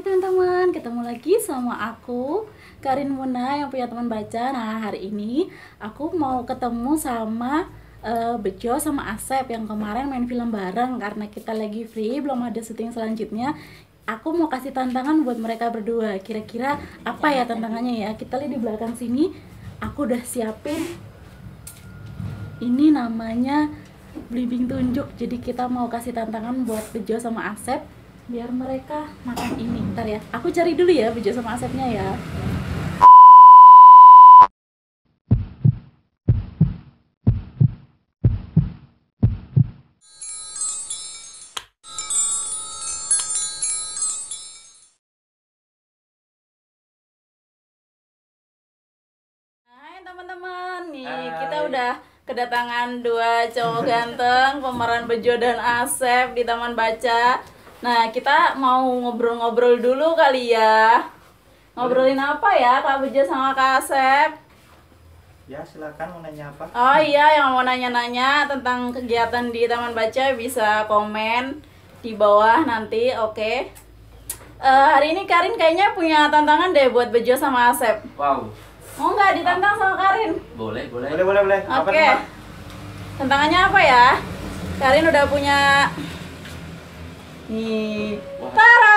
teman-teman, ketemu lagi sama aku Karin Muna yang punya teman baca. Nah, hari ini aku mau ketemu sama Bejo sama Asep yang kemarin main film bareng. Karena kita lagi free, belum ada syuting selanjutnya. Aku mau kasih tantangan buat mereka berdua. Kira-kira apa ya tantangannya ya? Kita lihat di belakang sini. Aku udah siapin. Ini namanya Blimbing Tunjuk. Jadi kita mau kasih tantangan buat Bejo sama Asep biar mereka makan ini. Ntar ya, aku cari dulu ya Bejo sama Asepnya ya. Hai teman-teman, nih kita udah kedatangan dua cowok ganteng, pemeran Bejo dan Asep di Taman Baca. Nah, kita mau ngobrol-ngobrol dulu kali ya. Ngobrolin apa ya Kak Bejo sama Kak Asep? Ya, silakan mau nanya apa? Oh iya, yang mau nanya-nanya tentang kegiatan di Taman Baca bisa komen di bawah nanti, oke? Hari ini Karin kayaknya punya tantangan deh buat Bejo sama Asep. Wow. Mau nggak ditantang sama Karin? Boleh. Boleh. Apa Oke. teman? Tantangannya apa ya? Karin udah punya nih. Tara.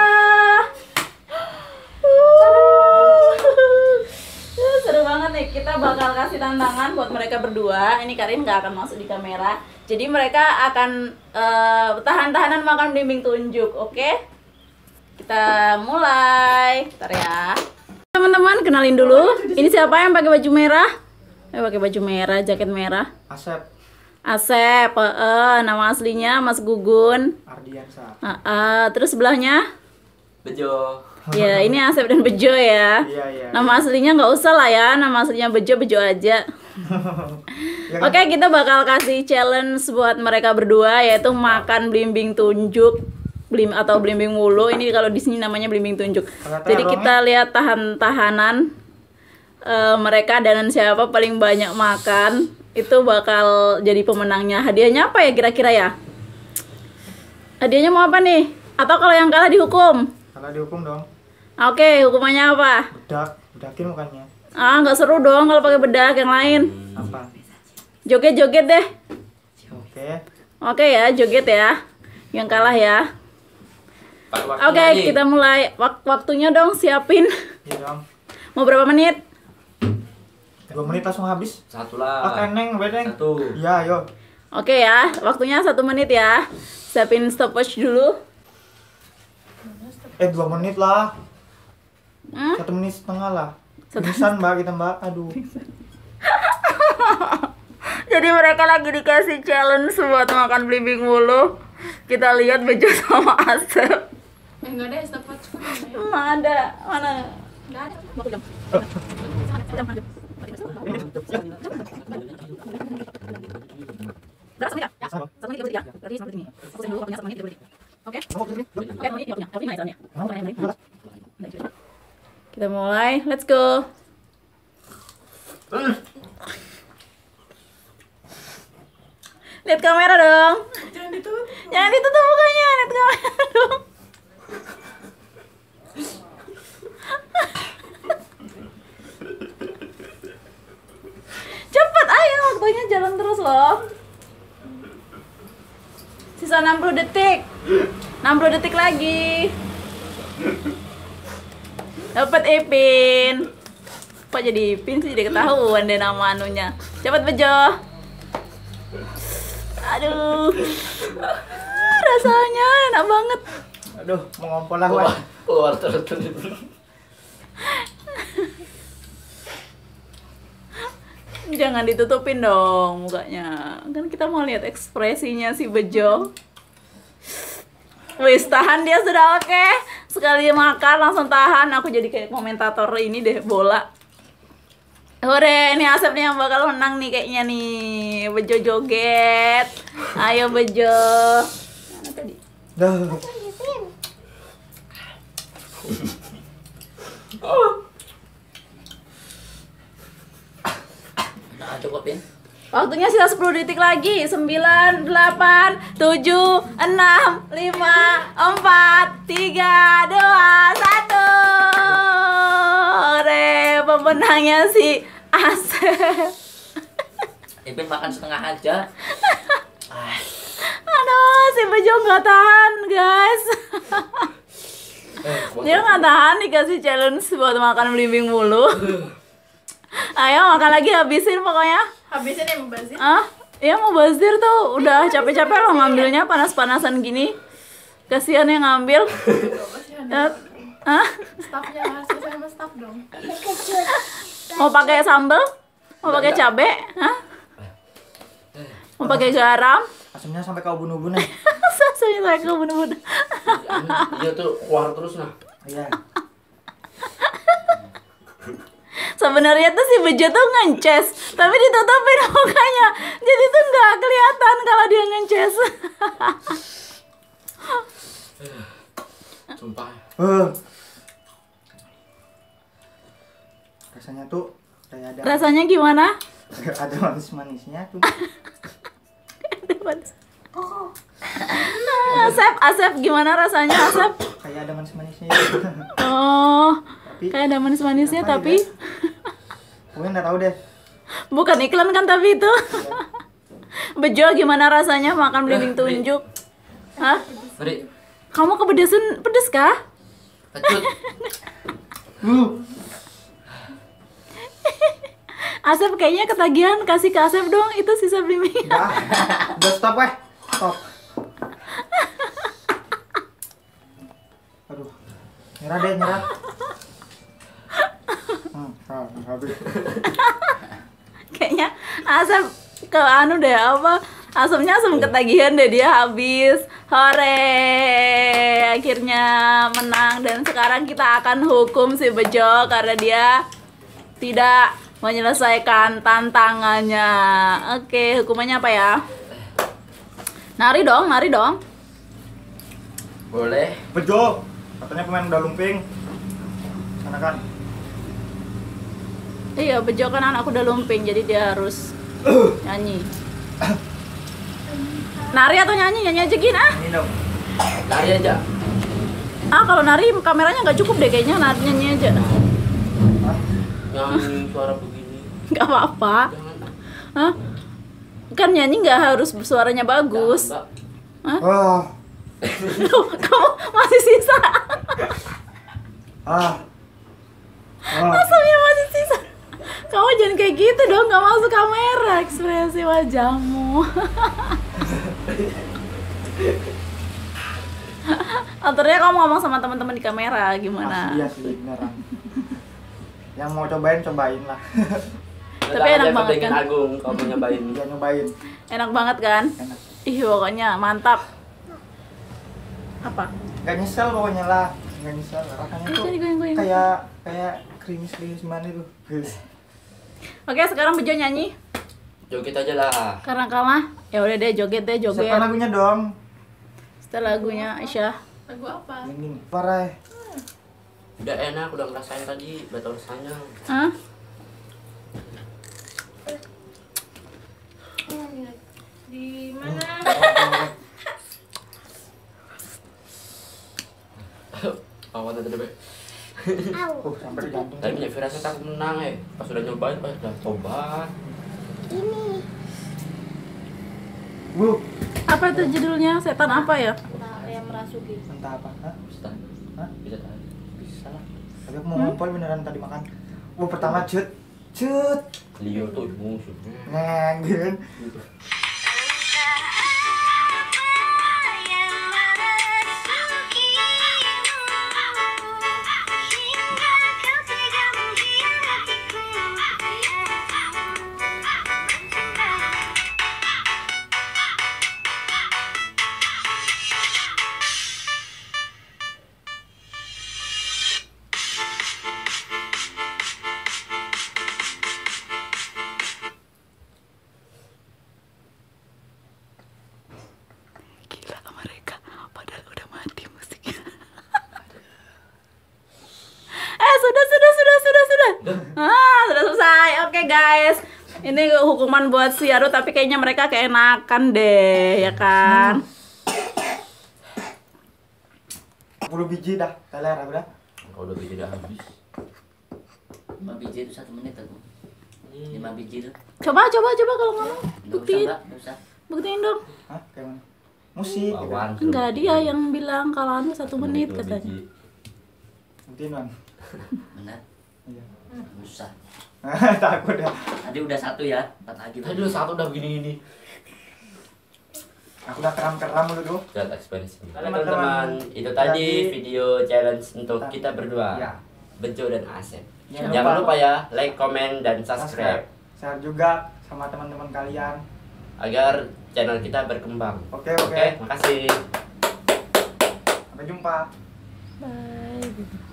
Seru banget nih. Kita bakal kasih tantangan buat mereka berdua. Ini Karin nggak akan masuk di kamera. Jadi mereka akan tahan-tahanan makan blimbing tunjuk, oke? Kita mulai. Bentar ya. Teman-teman, kenalin dulu. Ini siapa yang pakai baju merah? Pakai baju merah, jaket merah. Asep Asep, nama aslinya Mas Gugun. Ardiansa. Terus sebelahnya? Bejo. Ya, ini Asep dan Bejo ya. Iya. Nama aslinya nggak usah lah ya, nama aslinya Bejo aja. Ya kan? Oke, kita bakal kasih challenge buat mereka berdua, yaitu makan blimbing tunjuk. Atau blimbing mulu. Ini kalau di sini namanya blimbing tunjuk. Jadi kita lihat tahan-tahanan mereka dan siapa paling banyak makan itu bakal jadi pemenangnya. Hadiahnya apa ya kira-kira ya? Hadiahnya mau apa nih? Atau kalau yang kalah dihukum? Kalau dihukum dong. Oke, hukumannya apa? Bedakin mukanya. Nggak seru dong kalau pakai bedak. Yang lain Apa? joget-joget deh. Oke, ya, joget ya. Yang kalah ya. Oke, kita mulai. Waktunya dong, siapin. iya dong. Mau berapa menit? 2 menit langsung habis. Satu lah. Keneng, bedeng. Satu. Ya, ayo. Oke ya, waktunya 1 menit ya. Siapin stopwatch dulu. 2 menit lah. 1 1 menit setengah lah. Pingsan mbak, kita mbak. Aduh. Jadi mereka lagi dikasih challenge buat makan blimbing mulu. Kita lihat Bejo sama Asep. Enggak ada stopwatch kan? Mana? Enggak ada. Kita mulai, let's go. Lihat kamera dong. Jangan ditutup mukanya, lihat kamera dong. Cepet ayo, waktunya jalan terus loh. Sisa 60 detik. 60 detik lagi. Dapat Ipin. Kok jadi Ipin sih, jadi ketahuan deh nama anunya. Cepet Bejo. Aduh. Rasanya enak banget. Aduh, mau ngompol lah, Wan. Keluar terus. Jangan ditutupin dong mukanya. Kan kita mau lihat ekspresinya si Bejo. Wis, tahan dia sudah oke. Sekali makan langsung tahan. Aku jadi kayak komentator ini deh, bola. Hore, ini Asep nih yang bakal menang nih kayaknya nih. Bejo joget. Ayo Bejo. Mana tadi? Dah. Nah, cukupin. Waktunya sisa 10 detik lagi. 9, 8, 7, 6, 5, 4, 3, 2, menangnya si Asep. Ipin makan setengah aja. Aduh, si Bejo nggak tahan, guys. Dia nggak tahan dikasih challenge buat makan belimbing mulu. Ayo makan lagi, habisin pokoknya. Habisin ya membazir. Ah, iya mau bazir tuh. Udah capek-capek loh ngambilnya panas-panasan gini. Kasihan yang ngambil. Ah, Staffnya harus selesai sama staff dong. mau pakai sambal? Mau pakai cabe? Hah? Mau pakai garam? Asamnya sampai kau bunuh-bunuh. Sasanya saya ke bener-bener. Dia tuh keluar terus nah. Iya. Sebenarnya tuh si Bejo tuh ngences, tapi ditutupin mukanya. Jadi tuh nggak kelihatan kalau dia ngences. Sumpah. Rasanya tuh kayak ada Rasanya gimana? ada manis-manisnya tuh. Asep gimana rasanya Asep? Kayak ada manis-manisnya. Oh, Tapi kayak ada manis-manisnya apa tapi ya? Gue nggak tahu deh. bukan iklan kan tapi itu. Bejo gimana rasanya makan belimbing tunjuk? Hah? Beri. Kamu kepedesan, pedes kah? Pecut. Asep kayaknya ketagihan, kasih ke Asep dong itu sisa belimbing. Udah stop weh. Stop. Aduh. Nyerah deh, nyerah. Habis. Kayaknya Asep ke anu deh apa? Asemnya asem ketagihan deh, dia habis. Hore, akhirnya menang dan sekarang kita akan hukum si Bejo karena dia tidak menyelesaikan tantangannya. Oke, hukumannya apa ya? Nari dong, nari dong. Boleh. Bejo. Katanya pemain udah lumping. Sana kan. Iya, Bejo kan anak udah lumping, jadi dia harus nyanyi. Nari atau nyanyi? Nyanyi aja gin ah. Ini dong. Lari aja. Ah, kalau nari kameranya nggak cukup deh kayaknya, nyanyi aja. Yang suara begini. Nggak apa-apa. Jangan. Hah? Kan nyanyi nggak harus suaranya bagus. Jangan, Mbak. Wah. Loh, kamu masih sisa. Ah. Asamnya masih sisa. Kamu jangan kayak gitu dong, nggak masuk kamera ekspresi wajahmu. Aturnya kamu ngomong sama teman-teman di kamera gimana? Iya sih, beneran. Yang mau cobain lah. Tapi enak banget kan? Agung, kamu nyobain. Iya nyobain. Enak banget kan? Enak. Ih, pokoknya mantap. Apa? Gak nyesel pokoknya lah. Gak nyesel. Rasanya tuh Jadi goyang-goyang. kayak krimis mana tuh. Oke, sekarang Bejo nyanyi. Joget aja lah. Karena kalah, ya udah deh joget deh joget. Siapa lagunya dong? Setelah lagunya Aisyah. Lagu apa? Ini parah. Udah enak, udah ngerasain tadi, betul rasanya. Hah? Di mana? Awal tadi be. Sampai di jantung. Tadi punya firasat aku menang pas udah nyobain, pas udah coba. Bu, Apa itu judulnya? Setan apa ya? Yang merasuki. entah apa? Hah? Bisa. Hah? Bisa tadi. Bisa lah. Tapi aku mau ngompol beneran tadi makan. Pertama cut. Leo tuh musuh. Ngegen. Gila mereka, padahal udah mati musiknya. Sudah. Sudah selesai. Oke guys, ini hukuman buat si Aru, tapi kayaknya mereka keenakan deh, ya kan? 10 biji dah. Teler udah. Kalau udah biji udah habis. 5 biji itu 1 menit aku. 5 biji itu. Coba kalau ngomong. Enggak usah, Buktiin. enggak usah. Buktiin dong. Hah? Kayak mana? Musik gitu. Wawan. Enggak, dia yang bilang kalau anu 1 menit katanya. Buktiin, Wan. Benar. Iya. Usah. Takut ya. Tadi udah 1 ya, 4 lagi. Tadi dulu satu udah begini-gini. Aku udah keram-keram dulu tuh. Lihat ekspresi. Teman-teman, Teman-teman, itu tadi video challenge untuk Kita- kita berdua. Ya. Bejo dan Asep. Jangan Jangan lupa lupa ya, like, comment, dan subscribe Share juga sama teman-teman kalian. agar channel kita berkembang. Oke. Oke, makasih. Sampai jumpa. Bye.